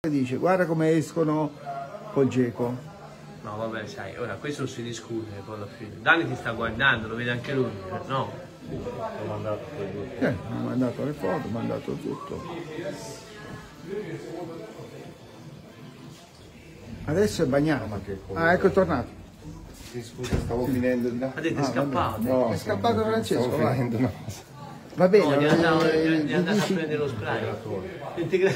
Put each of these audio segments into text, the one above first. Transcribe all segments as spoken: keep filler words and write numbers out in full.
dice guarda come escono col Geco. No vabbè sai, ora questo si discute poi alla fine. Dani ti sta guardando, lo vede anche lui, no? Ho mandato Eh, mi ha mandato le foto, mi ha mandato tutto. Adesso è bagnato. Ah, ecco è tornato. Sì, scusa, stavo finendo di là. Ha detto è Ah, scappato. No, È scappato Francesco, stavo vai. finendo una cosa. Va bene, No, gli andavo eh, gli andavo a dici- prendere lo spray. Integra-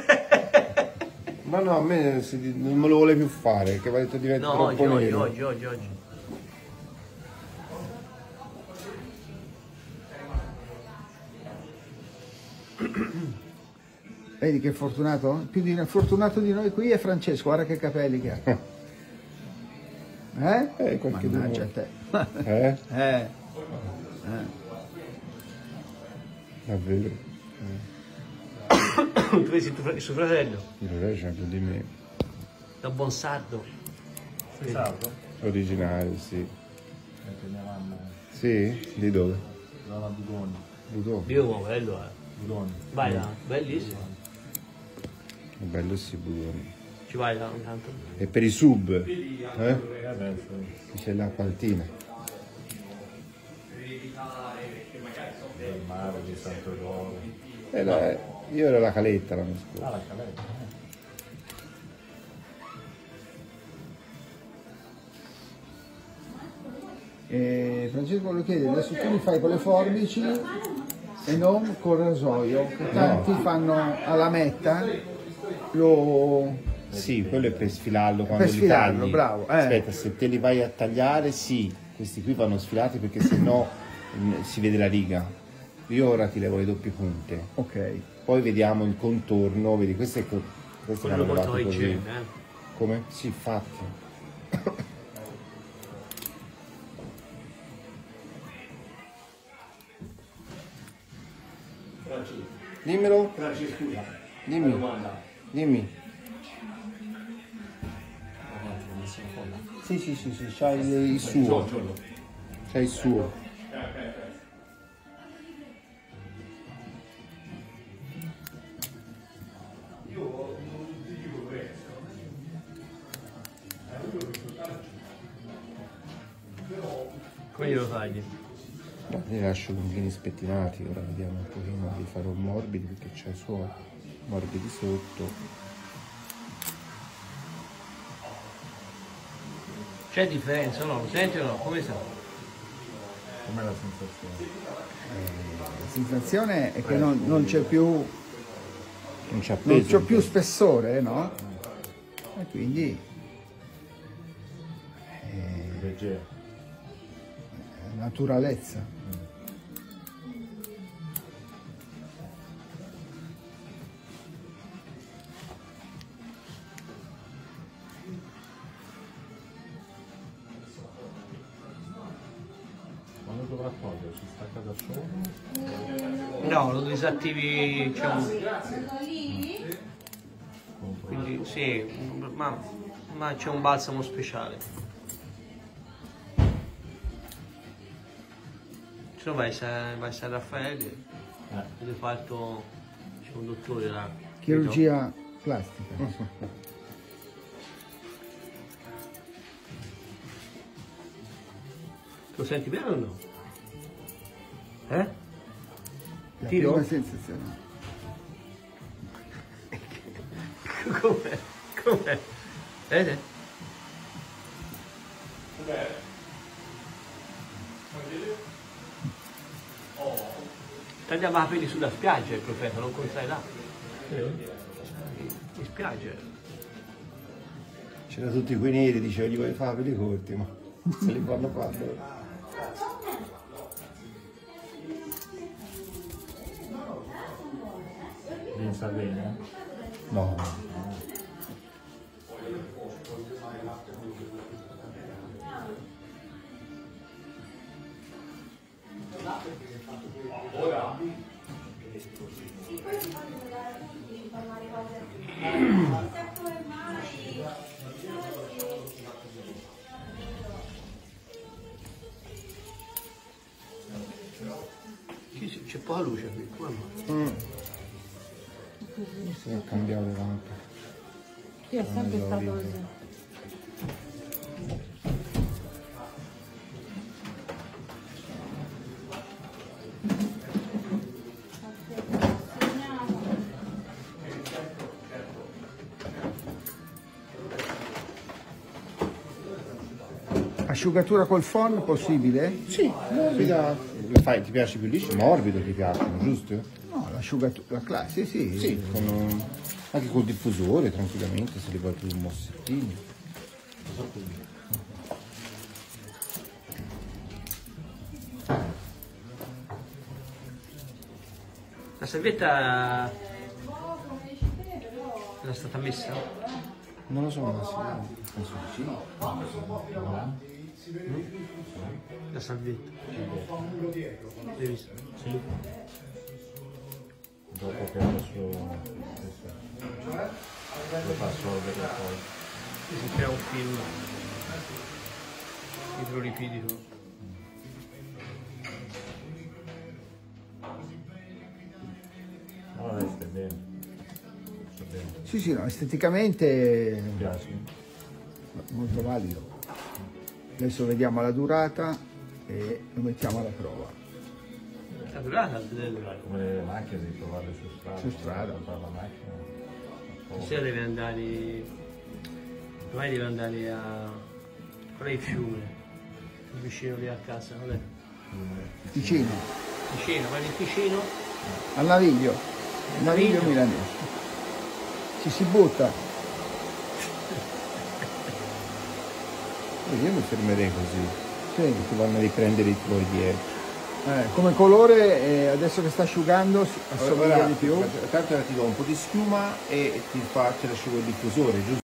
Ma no, a me si- non me lo vuole più fare, perché mi ha detto diventa No, oggi, troppo oggi, nero. oggi, oggi, oggi. Vedi che fortunato? Più di, fortunato di noi qui è Francesco, guarda che capelli che ha. Eh? Eh, qualche Mannaggia a te. Eh? Eh. Eh. Davvero? Tu vedi tuo suo fratello? Il re c'è più di me. Da buon sardo. Sei salvo? Originale, sì. Anche mia mamma. Sì? Di dove? Zona Budoni. Budone. Dio uomo, bello eh. Budoni. Vai là, bellissimo. È bello sì, Budone. Ci vai là intanto. E per i sub? Eh? Eh beh, sì. C'è l'acqua altina. Del mare di Santo Doro. E la- io ero la caletta l'anno scorso. Ah, la caletta. E Francesco lo chiede, adesso tu li fai con le forbici e non col rasoio, che tanti fanno alla metta, lo... Sì, quello è per sfilarlo quando Per li sfilarlo, tagli. bravo, eh. Aspetta, se te li vai a tagliare, sì, questi qui vanno sfilati perché sennò mm, si vede la riga. Io ora ti levo le doppie punte, Ok. poi vediamo il contorno, vedi, questo è co- questo Quello lo l'hanno portano lavorato in così. gym, eh. Come? Sì, infatti. Dimmelo. Dimmi. Dimmi. Sì, sì, sì, sì, c'ha il, il suo. C'ha il suo. Come glielo tagli? Ma li lascio lungini spettinati, ora vediamo un pochino di farò morbidi perché c'è i suoi morbidi sotto. C'è differenza, no? Lo senti o no? Come sta? Com'è la sensazione? La sensazione è che non, non c'è più, Non c'ha non peso. c'è più spessore, no? E quindi Leggero. è naturalezza. Quando dovrà togliere? Si stacca da solo? No, lo disattivi, c'è un... Quindi sì, ma, ma c'è un balsamo speciale. Se no vai a San, vai a San Raffaele, Eh. ed hai fatto, c'è un dottore là. Chirurgia plastica. Lo senti bene o no? Eh? La Tiro? prima sensazione. Com'è? Com'è? Vedete? Tagliava i capelli sulla spiaggia il profeta, lo incontrai là. In spiaggia. C'erano tutti quei neri, diceva gli voglio fare per i corti, ma se li fanno fare. Lì in Sardegna? No. Sì, sì, c'è poca luce qui, come mai? Mm. Si è cambiato le lampe. Sì, è sempre stato così. Asciugatura col phon possibile? Sì, morbida. La fai, ti piace più liscio? Morbido ti piacciono, giusto? No, l'asciugatura, la sì, sì. Sì, con, un- anche col diffusore tranquillamente, se li vuoi più mossettini. La salvietta era stata messa? Non lo so, ma sì, penso di sì. La salvietta. L'hai visto? Sì. Dopo che adesso lo fa assolvere poi. Si crea un film idrolipidico. No, dai, stai bene. Sta bene. Sì, sì, no, esteticamente Mi piace? molto valido. Adesso vediamo la durata e lo mettiamo alla prova. La durata, vedete? Come le macchine devi trovarle su strada. Su strada. Comprare la macchina. Stasera deve andare. Domani deve andare a. Qual è il fiume? Vicino lì a casa, vabbè. Ticino, Vicino, vai in Ticino. al Naviglio, Naviglio Naviglio. milanese. Ci si butta. Io mi fermerei così, Sì. perché vanno a riprendere i tuoi dietro. Eh, come colore, eh, adesso che sta asciugando, si- assomiglia Ora, di più. tanto ora ti do un po' di schiuma e ti faccio l'asciugo il diffusore, giusto?